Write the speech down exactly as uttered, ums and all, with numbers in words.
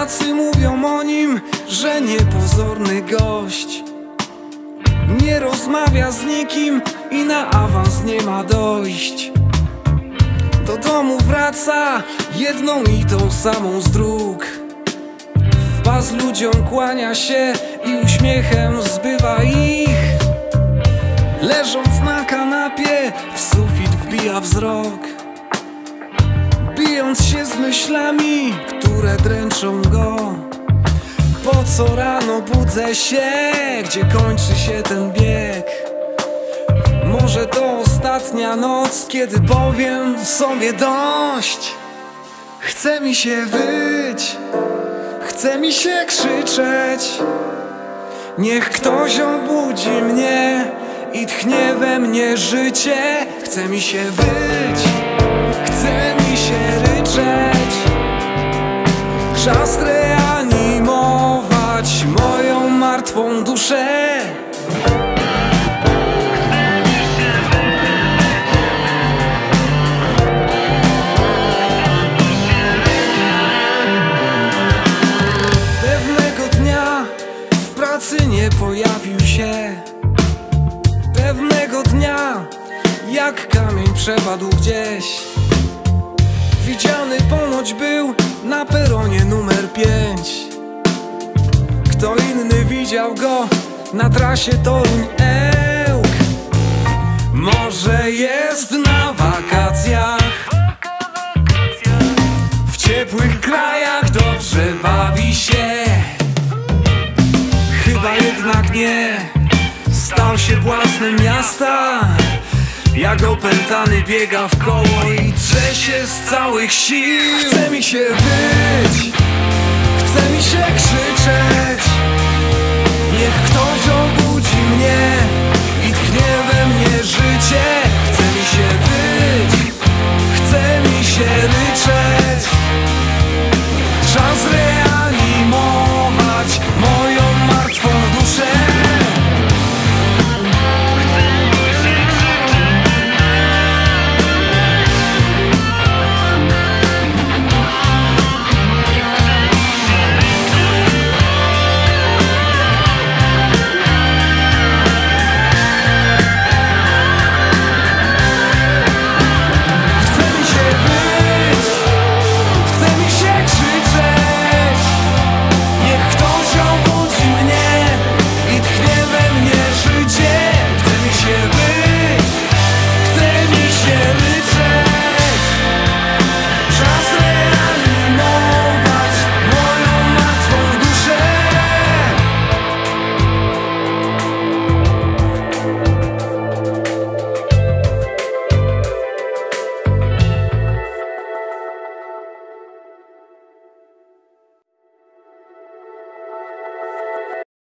pracy mówią o nim, że niepozorny gość. Nie rozmawia z nikim i na awans nie ma dojść. Do domu wraca jedną i tą samą z dróg. W pas ludziom kłania się i uśmiechem zbywa ich. Leżąc na kanapie w sufit wbija wzrok, bijąc się z myślami, które dręczą go. Po co rano budzę się, gdzie kończy się ten bieg? Może to ostatnia noc, kiedy powiem sobie dość. Chce mi się wyć, chce mi się krzyczeć. Niech ktoś obudzi mnie i tchnie we mnie życie. Chce mi się wyć, chce mi się ryczeć. Czas reanimować moją martwą duszę. Pewnego dnia w pracy nie pojawił się. Pewnego dnia jak kamień przepadł gdzieś. Widziany ponoć był na peronie numer pięć. Kto inny widział go na trasie Toruń-Ełk. Może jest na wakacjach w ciepłych krajach, dobrze bawi się. Chyba jednak nie, stał się błaznem miasta. Jak opętany biega w koło i drze się z całych sił. Chce mi się wyć, chce mi się krzyczeć.